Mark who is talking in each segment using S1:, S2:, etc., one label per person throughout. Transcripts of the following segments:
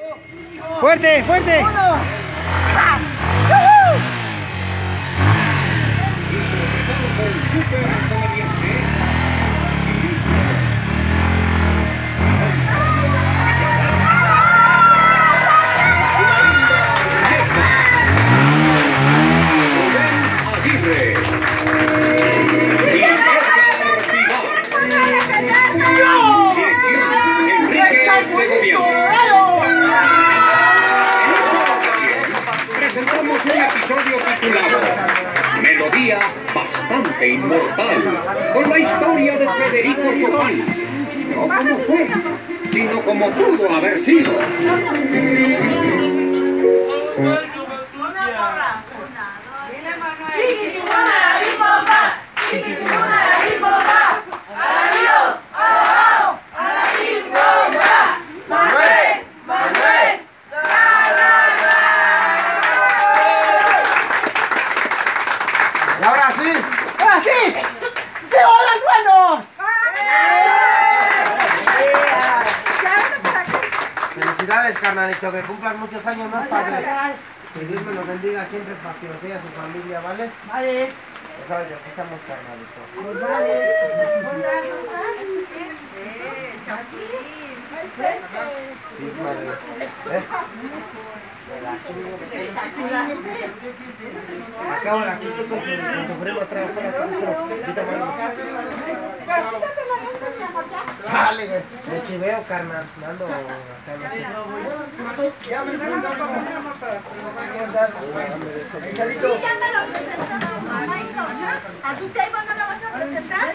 S1: ¡Fuerte, fuerte!
S2: Presentamos un episodio titulado Melodía bastante inmortal, con la historia de Federico Chopin, no como fue, sino como pudo haber sido.
S1: Y ahora sí, ahora sí, ¡se van las manos! Felicidades, carnalito, que cumplas muchos años más, padre. Que Dios me lo bendiga siempre para que os dé a su familia, ¿vale? Vale. Ya sabes de qué estamos, carnalito. Pues vale. Sí, madre. Acabo aquí con tu primo atrás, Dale, me chiveo, carnal. Mando acá.
S3: Sí, ya me lo presentaron, mamá, hijo. ¿A tu table no la vas a presentar?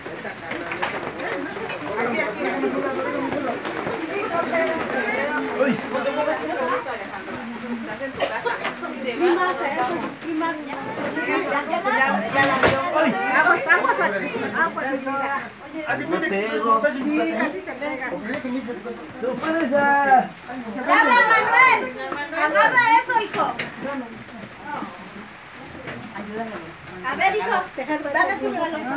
S3: Manuel! ¡Agarra eso, hijo! A ver, hijo, dale tu reloj.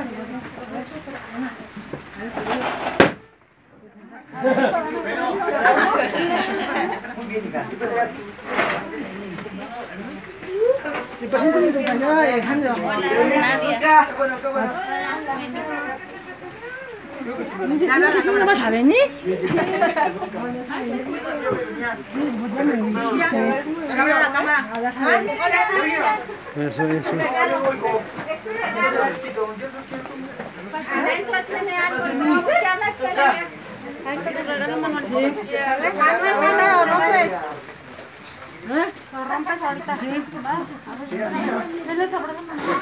S4: Te presento a mi compañera Alejandro.
S5: Hola, Nadia.
S4: ¿No vas a venir?
S1: Eso, eso.
S3: Adentro tiene algo, no, ¿qué hablas?
S5: Ay, te regalo una manita.
S3: Manuel, no rompes.
S5: Lo rompes ahorita. Sí. Dale sobre la mano.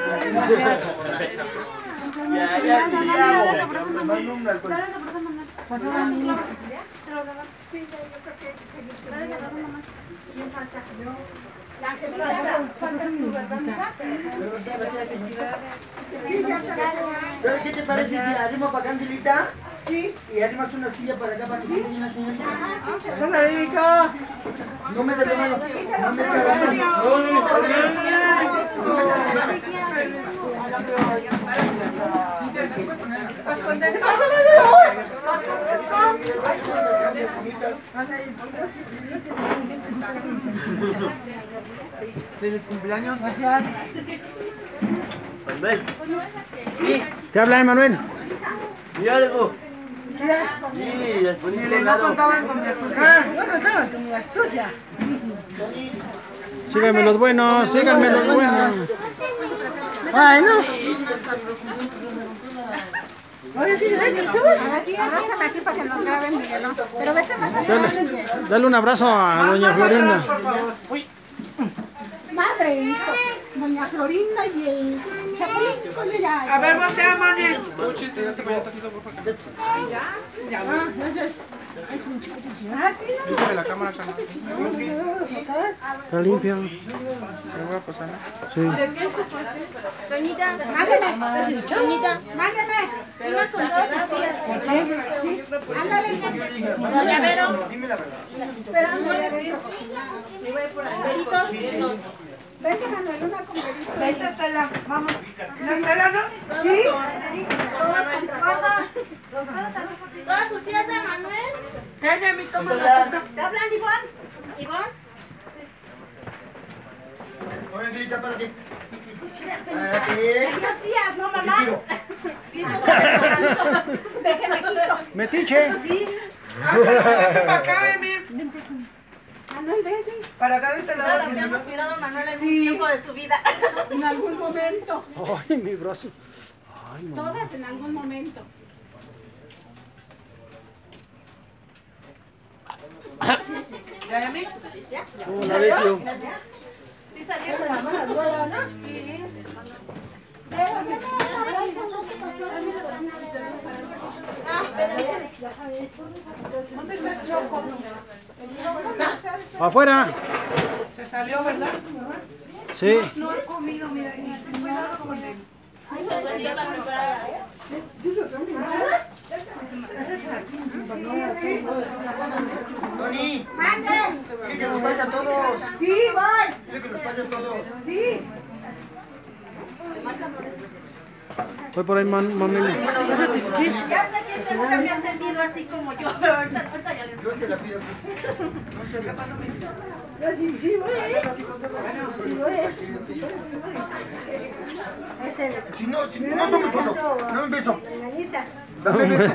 S6: ¿Sabes qué te parece si arrimo para acá, Angelita? Sí. Y arrimas una silla para acá para que se vea la señorita.
S4: ¡Hola,
S6: No me te la mano. No me te la
S4: ¡Feliz cumpleaños! Gracias.
S7: Manuel. Sí,
S1: ¿Te habla, Manuel?
S7: di algo.
S4: ¿Qué?
S7: Sí, les poní
S4: No
S7: claro.
S4: contaban con mi astucia. No contaban con mi astucia.
S1: Síganme los buenos, síganme los buenos.
S4: Bueno. Oye, ¿qué tú?
S3: Arrójame aquí para que nos graben, Miguelón. Pero vete más atrás, Miguel.
S1: Dale un abrazo a doña Florinda.
S3: Madre, hijo. Doña Florinda y el Chapulín, coño, ya.
S4: A ver, voltea, Mane.
S3: Gracias. Ah, sí, no.
S1: La cámara, Está limpio. Sí.
S3: Doñita, mándeme. Doñita, mándeme. Una con todas sus tías. ¿Por qué? Ándale. Doña Vero.
S6: Dime la verdad.
S3: Pero ándale. Me voy por ahí. Veritos. Vente, Manuel, una con Veritos.
S4: Vente, Estela. Vamos. ¿No, Estela, no?
S3: Sí.
S5: ¿Todas sus tías de Manuel?
S4: Cállate, mi toma.
S3: ¿Te hablan igual? Adiós, tías, no, mamá. Sí, no sabes. Déjeme quito.
S6: Metiche.
S3: Sí.
S4: Para acá, Emi.
S3: Manuel, vete.
S4: Para acá de este
S3: Todas
S4: lado.
S3: las que hemos cuidado a Manuel en un tiempo de su vida.
S4: En algún momento.
S6: Ay, mi brazo. Ay, mamá.
S3: Todas en algún momento.
S4: ¿Ya, Emi?
S6: ¿Cómo la ves, yo?
S3: ¿Sí salió? Sí.
S4: ¿Dónde está el Choco?
S6: Afuera.
S4: Se salió, ¿verdad?
S6: Sí.
S4: No ha comido, mira. Y ten cuidado con él.
S6: Tony,
S3: ¡Mande!
S6: dile que nos pase a todos.
S4: Sí, voy.
S6: Dile que nos pase a todos.
S4: Sí.
S6: Voy por ahí, mami.
S3: Ya sé que usted nunca me ha atendido así como yo, pero ahorita ya les
S6: Yo te la pido. Si no, no tome foto. No me beso. Dame beso.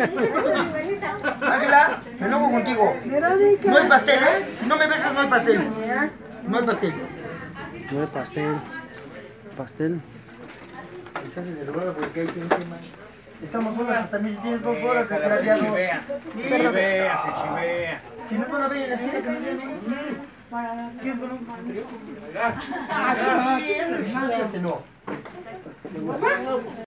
S6: Ángela, me enojo contigo. No hay pastel, ¿eh? Si no me besas, no hay pastel. No hay pastel. No hay pastel. Pastel. Estás en el lugar porque hay gente más. Estamos solas hasta mis 10 2 horas, desgraciado. Se chivea, se chivea. Si no van a ver en la esquina, que no vean. ¿Quién fue? Ah, no.